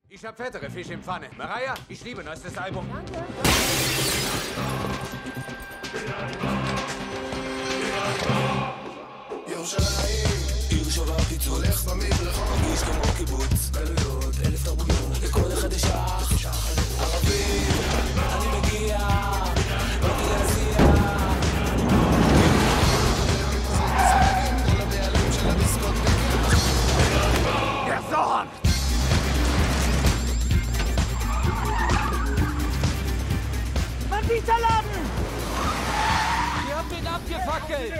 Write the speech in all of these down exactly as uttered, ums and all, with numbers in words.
Ich hab fettere Fische im Pfanne. Mariah, ich liebe neuestes Album. Danke. Der Sohan! Banditerladen! Ihr habt ihn abgefackelt!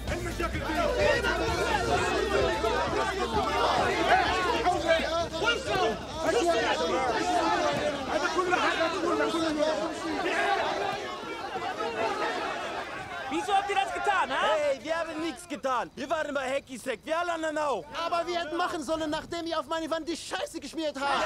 Wieso habt ihr das getan, ha? Hey, wir haben nichts getan. Wir waren bei Hacky-Sack, wir alle anderen auch. Aber wir hätten machen sollen, nachdem ihr auf meine Wand die Scheiße geschmiert habt.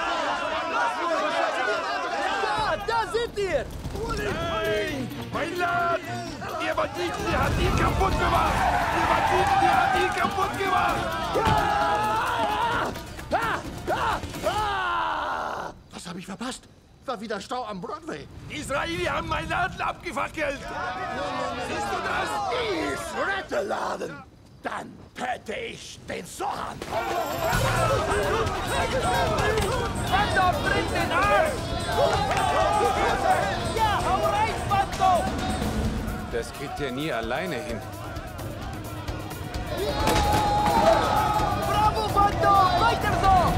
Da, da sind ihr! Hey, mein Laden! Ihr Banditen, ihr habt ihn kaputt gemacht! Ihr Banditen, ihr habt ihn kaputt gemacht! Was habe ich verpasst? War wieder Stau am Broadway. Die Israelis haben meinen Laden abgefackelt! Siehst du das? Ich rette Laden. Dann töte ich den Sohan. Phantom, bring den Arsch! Ja, hau rein, Phantom! Das kriegt er nie alleine hin. Bravo, Phantom! Weiter so!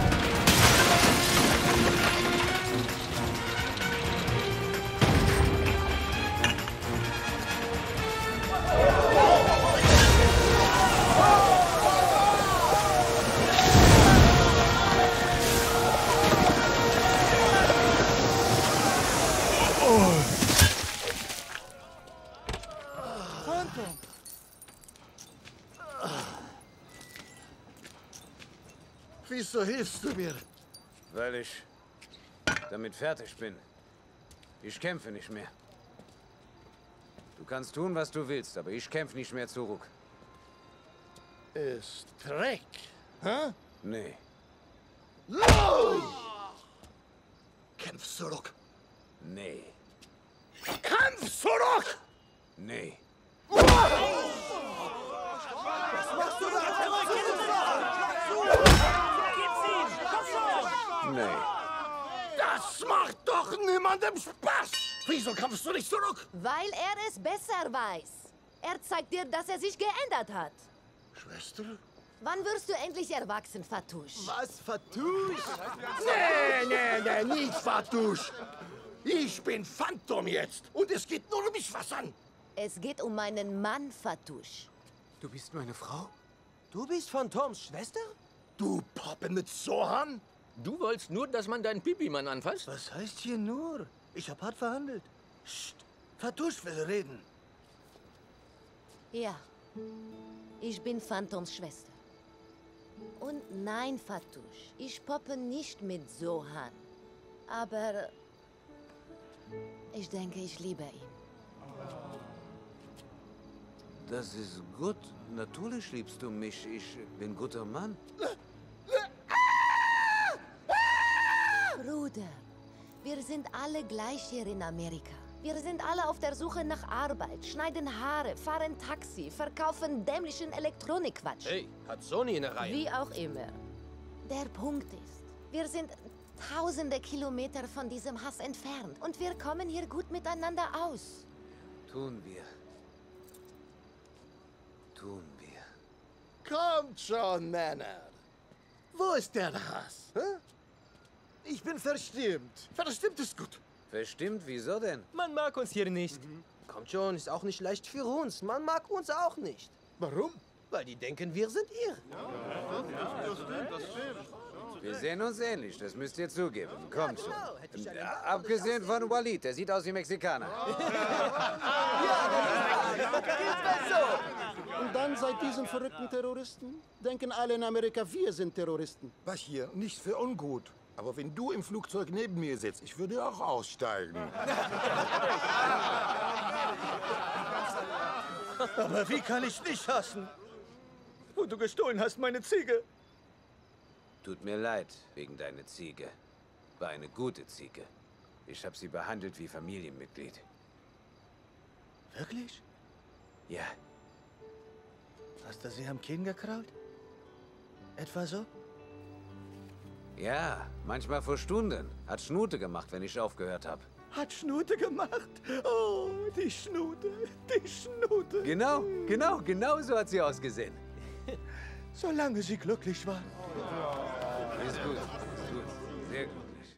Wieso hilfst du mir? Weil ich damit fertig bin. Ich kämpfe nicht mehr. Du kannst tun, was du willst, aber ich kämpfe nicht mehr zurück. Ist Dreck. Hä? Nee. Los! Kämpf zurück. Nee. Kampf zurück! Nee. Nee. Das macht doch niemandem Spaß! Wieso kämpfst du nicht zurück? Weil er es besser weiß. Er zeigt dir, dass er sich geändert hat. Schwester? Wann wirst du endlich erwachsen, Fatouche? Was, Fatouche? Nee, nee, nee, nicht Fatouche. Ich bin Phantom jetzt und es geht nur um mich was an. Es geht um meinen Mann, Fatouche. Du bist meine Frau? Du bist Phantoms Schwester? Du Poppe mit Sohan? Du wolltest nur, dass man deinen Pipi-Mann anfasst? Was heißt hier nur? Ich hab hart verhandelt. Psst, Fatouche will reden. Ja, ich bin Phantoms Schwester. Und nein, Fatouche, ich poppe nicht mit Sohan. Aber ich denke, ich liebe ihn. Das ist gut. Natürlich liebst du mich. Ich bin guter Mann. Bruder, wir sind alle gleich hier in Amerika. Wir sind alle auf der Suche nach Arbeit, schneiden Haare, fahren Taxi, verkaufen dämlichen Elektronikquatsch. Hey, hat Sony eine Reihe? Wie auch immer. Der Punkt ist, wir sind tausende Kilometer von diesem Hass entfernt und wir kommen hier gut miteinander aus. Tun wir. Tun wir. Kommt schon, Männer. Wo ist der Hass? Hä? Ich bin verstimmt. Verstimmt ist gut. Verstimmt, wieso denn? Man mag uns hier nicht. Kommt schon, ist auch nicht leicht für uns. Man mag uns auch nicht. Warum? Weil die denken, wir sind ihr. Wir sehen uns ähnlich, das müsst ihr zugeben. Kommt schon. genau. Hätte ich einen Äh, Bart, Abgesehen von Walid, der sieht aus wie Mexikaner. Und dann seit diesen verrückten Terroristen denken alle in Amerika, wir sind Terroristen. Was hier? Nicht für ungut. Aber wenn du im Flugzeug neben mir sitzt, ich würde auch aussteigen. Aber wie kann ich dich hassen? Wo du gestohlen hast, meine Ziege. Tut mir leid, wegen deiner Ziege. War eine gute Ziege. Ich habe sie behandelt wie Familienmitglied. Wirklich? Ja, Hast du sie am Kinn gekraut? Etwa so? ja, manchmal vor Stunden. Hat Schnute gemacht, wenn ich aufgehört habe. Hat Schnute gemacht? Oh, die Schnute, die Schnute. Genau, genau, genau so hat sie ausgesehen. Solange sie glücklich war. Ist gut, ist gut. Sehr glücklich.